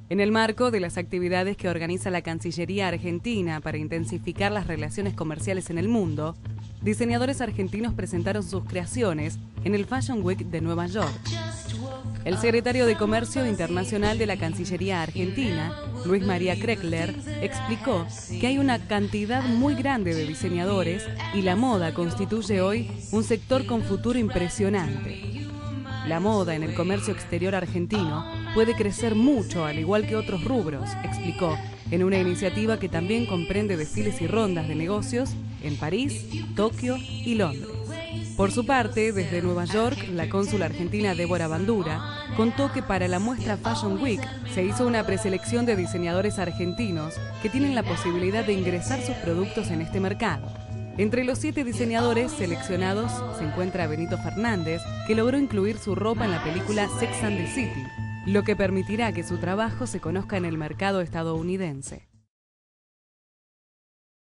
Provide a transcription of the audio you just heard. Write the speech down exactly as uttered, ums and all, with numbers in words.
En el marco de las actividades que organiza la Cancillería Argentina para intensificar las relaciones comerciales en el mundo, diseñadores argentinos presentaron sus creaciones en el Fashion Week de Nueva York. El secretario de Comercio Internacional de la Cancillería Argentina, Luis María Kreckler, explicó que hay una cantidad muy grande de diseñadores y la moda constituye hoy un sector con futuro impresionante. La moda en el comercio exterior argentino puede crecer mucho, al igual que otros rubros, explicó, en una iniciativa que también comprende desfiles y rondas de negocios en París, Tokio y Londres. Por su parte, desde Nueva York, la cónsula argentina Débora Bandura contó que para la muestra Fashion Week se hizo una preselección de diseñadores argentinos que tienen la posibilidad de ingresar sus productos en este mercado. Entre los siete diseñadores seleccionados se encuentra Benito Fernández, que logró incluir su ropa en la película Sex and the City, lo que permitirá que su trabajo se conozca en el mercado estadounidense.